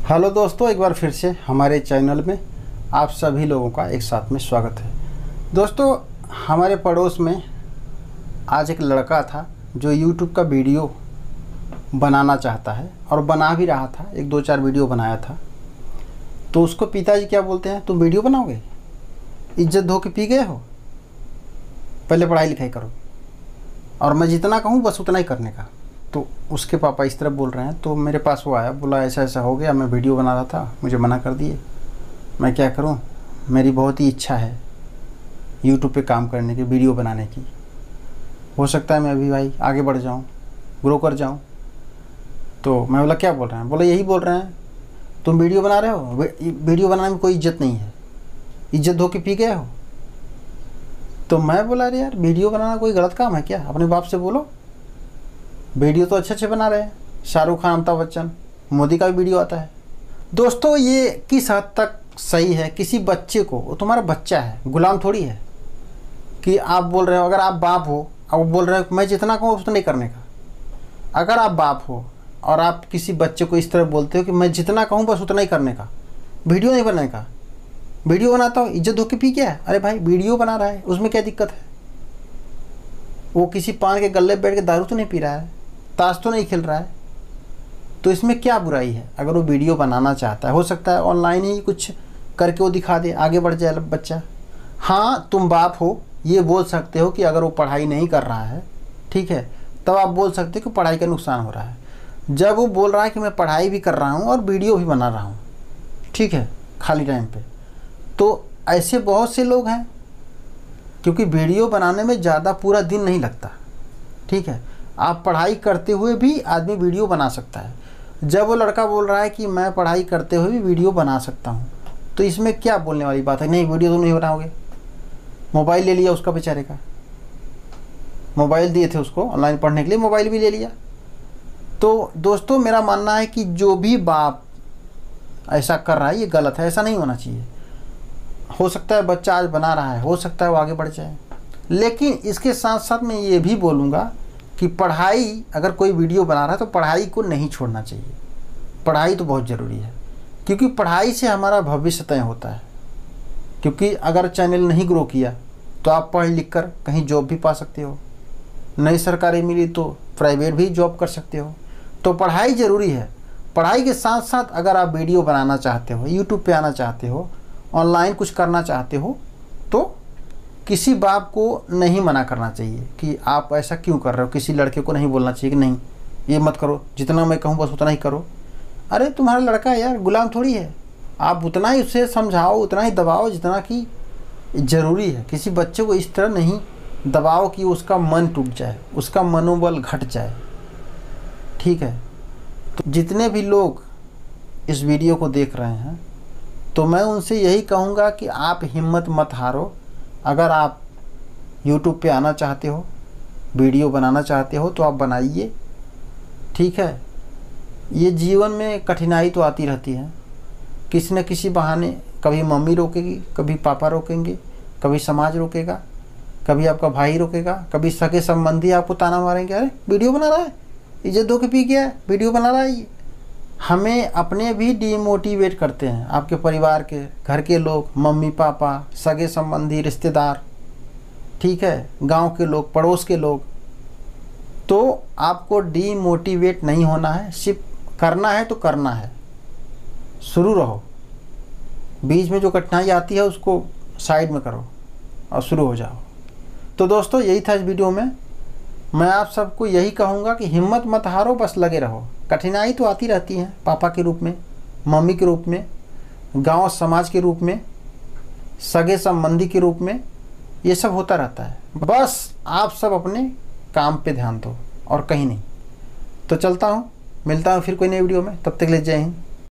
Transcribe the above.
Hello दोस्तों, एक बार फिर से हमारे चैनल में आप सभी लोगों का एक साथ में स्वागत है। दोस्तों, हमारे पड़ोस में आज एक लड़का था जो YouTube का वीडियो बनाना चाहता है और बना भी रहा था। एक दो चार वीडियो बनाया था। तो उसको पिताजी क्या बोलते हैं, तुम वीडियो बनाओगे, इज्जत धो के पी गए हो, पहले पढ़ाई लिखाई करो और मैं जितना कहूँ बस उतना ही करने का। तो उसके पापा इस तरह बोल रहे हैं। तो मेरे पास वो आया, बोला ऐसा ऐसा हो गया, मैं वीडियो बना रहा था, मुझे मना कर दिए, मैं क्या करूं, मेरी बहुत ही इच्छा है YouTube पे काम करने की, वीडियो बनाने की। हो सकता है मैं अभी भाई आगे बढ़ जाऊं, ग्रो कर जाऊं। तो मैं बोला क्या बोल रहे हैं, बोला यही बोल रहे हैं, तुम वीडियो बना रहे हो, वीडियो बनाने में कोई इज्जत नहीं है, इज्जत धो के पी गए हो। तो मैं बोला अरे यार, वीडियो बनाना कोई गलत काम है क्या, अपने बाप से बोलो। वीडियो तो अच्छे अच्छे बना रहे हैं, शाहरुख खान, अमिताभ बच्चन, मोदी का भी वीडियो आता है। दोस्तों, ये किस हद तक सही है, किसी बच्चे को, वो तुम्हारा बच्चा है, गुलाम थोड़ी है कि आप बोल रहे हो। अगर आप बाप हो और बोल रहे हो मैं जितना कहूँ उतना नहीं करने का, अगर आप बाप हो और आप किसी बच्चे को इस तरह बोलते हो कि मैं जितना कहूँ बस उतना ही करने का, वीडियो नहीं बनाने का, वीडियो बनाता हूँ इज्जत धो के पी क्या है। अरे भाई, वीडियो बना रहा है, उसमें क्या दिक्कत है। वो किसी पान के गल्ले बैठ के दारू तो नहीं पी रहा है, ताश तो नहीं खेल रहा है, तो इसमें क्या बुराई है। अगर वो वीडियो बनाना चाहता है, हो सकता है ऑनलाइन ही कुछ करके वो दिखा दे, आगे बढ़ जाए बच्चा। हाँ, तुम बाप हो, ये बोल सकते हो कि अगर वो पढ़ाई नहीं कर रहा है, ठीक है, तब आप बोल सकते हो कि पढ़ाई का नुकसान हो रहा है। जब वो बोल रहा है कि मैं पढ़ाई भी कर रहा हूँ और वीडियो भी बना रहा हूँ, ठीक है, खाली टाइम पे, तो ऐसे बहुत से लोग हैं, क्योंकि वीडियो बनाने में ज़्यादा पूरा दिन नहीं लगता, ठीक है। आप पढ़ाई करते हुए भी आदमी वीडियो बना सकता है। जब वो लड़का बोल रहा है कि मैं पढ़ाई करते हुए भी वीडियो बना सकता हूँ, तो इसमें क्या बोलने वाली बात है। नहीं, वीडियो तुम नहीं बनाओगे। मोबाइल ले लिया उसका बेचारे का, मोबाइल दिए थे उसको ऑनलाइन पढ़ने के लिए, मोबाइल भी ले लिया। तो दोस्तों, मेरा मानना है कि जो भी बाप ऐसा कर रहा है ये गलत है, ऐसा नहीं होना चाहिए। हो सकता है बच्चा आज बना रहा है, हो सकता है वो आगे बढ़ जाए, लेकिन इसके साथ साथ मैं ये भी बोलूँगा कि पढ़ाई, अगर कोई वीडियो बना रहा है तो पढ़ाई को नहीं छोड़ना चाहिए। पढ़ाई तो बहुत ज़रूरी है, क्योंकि पढ़ाई से हमारा भविष्य तय होता है। क्योंकि अगर चैनल नहीं ग्रो किया तो आप पढ़ लिख कर कहीं जॉब भी पा सकते हो, नहीं सरकारी मिली तो प्राइवेट भी जॉब कर सकते हो। तो पढ़ाई ज़रूरी है। पढ़ाई के साथ साथ अगर आप वीडियो बनाना चाहते हो, यूट्यूब पे आना चाहते हो, ऑनलाइन कुछ करना चाहते हो, तो किसी बाप को नहीं मना करना चाहिए कि आप ऐसा क्यों कर रहे हो। किसी लड़के को नहीं बोलना चाहिए कि नहीं ये मत करो, जितना मैं कहूँ बस उतना ही करो। अरे तुम्हारा लड़का है यार, गुलाम थोड़ी है। आप उतना ही उसे समझाओ, उतना ही दबाओ जितना कि ज़रूरी है। किसी बच्चे को इस तरह नहीं दबाओ कि उसका मन टूट जाए, उसका मनोबल घट जाए, ठीक है। तो जितने भी लोग इस वीडियो को देख रहे हैं, तो मैं उनसे यही कहूँगा कि आप हिम्मत मत हारो। अगर आप YouTube पे आना चाहते हो, वीडियो बनाना चाहते हो, तो आप बनाइए, ठीक है। ये जीवन में कठिनाई तो आती रहती है, किसी न किसी बहाने, कभी मम्मी रोकेगी, कभी पापा रोकेंगे, कभी समाज रोकेगा, कभी आपका भाई रोकेगा, कभी सगे संबंधी आपको ताना मारेंगे, अरे वीडियो बना रहा है, इज्जत धो के पी गया है, वीडियो बना रहा है। ये हमें अपने भी डिमोटिवेट करते हैं, आपके परिवार के, घर के लोग, मम्मी पापा, सगे संबंधी, रिश्तेदार, ठीक है, गांव के लोग, पड़ोस के लोग। तो आपको डिमोटिवेट नहीं होना है, सिर्फ करना है तो करना है, शुरू रहो। बीच में जो कठिनाई आती है उसको साइड में करो और शुरू हो जाओ। तो दोस्तों, यही था इस वीडियो में। मैं आप सबको यही कहूँगा कि हिम्मत मत हारो, बस लगे रहो। कठिनाई तो आती रहती है, पापा के रूप में, मम्मी के रूप में, गांव समाज के रूप में, सगे संबंधी के रूप में, ये सब होता रहता है। बस आप सब अपने काम पे ध्यान दो और कहीं नहीं। तो चलता हूँ, मिलता हूँ फिर कोई नई वीडियो में, तब तक के लिए जय हिंद।